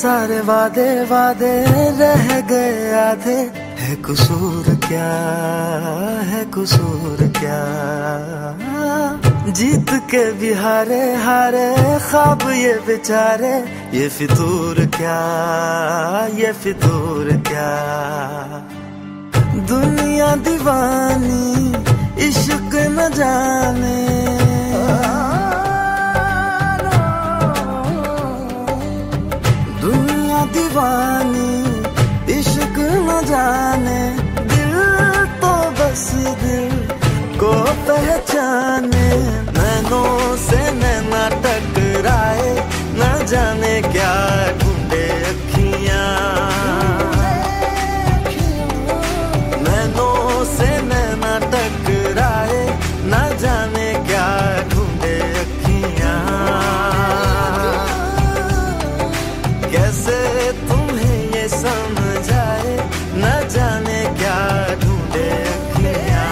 सारे वादे वादे रह गए आधे, है कसूर क्या, है कसूर क्या। जीत के भी हारे हारे ख्वाब ये बेचारे, ये फितूर क्या, ये फितूर क्या। दुनिया दीवानी इश्क न जाने, दुनिया दीवानी इश्क न जाने, दिल तो बस दिल को पहचाने। नैनों से नैना टकराए, न जाने क्या ढूंढे अखियां। नैनों से नैना टकराए, न जाने क्या ढूंढे अखियां। कैसे तुम्हें ये समझाए, न जाने क्या ढूंढे अखियां।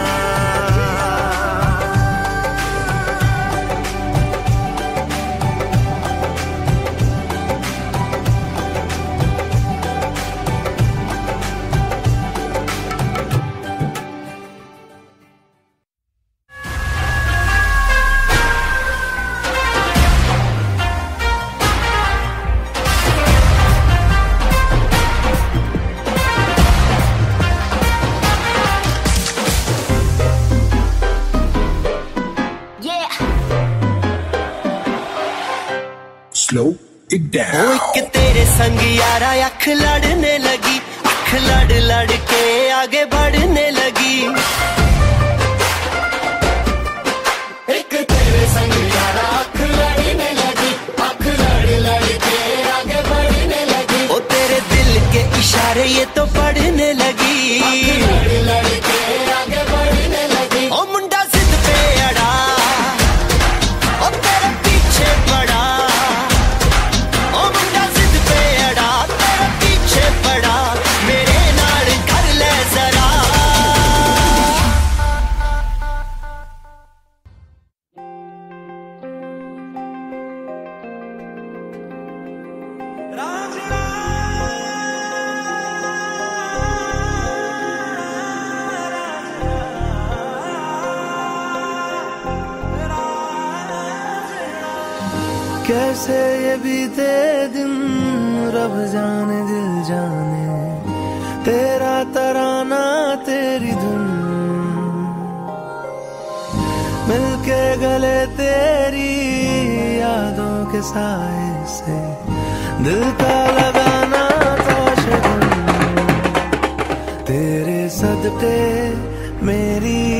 Slow it down. एक तेरे संग यारा अख लड़ने लगी, अख लड़ लड़ के आगे बढ़ने लगी। एक तेरे संग यारा अख लड़ने लगी, अख लड़ लड़ के आगे बढ़ने लगी। ओ तेरे दिल के इशारे ये तो पढ़ने लगी, लड़ लड़ के आगे बढ़ने लगी। ओ मुंडा जिद पे अड़ा, ओ तेरे पीछे पड़ा। कैसे ये बीते दिन रब जाने दिल जाने, तेरा तराना तेरी धुन मिलके गले तेरी यादों के साए से, दिल का लगाना था शगुन। तेरे सदके मेरी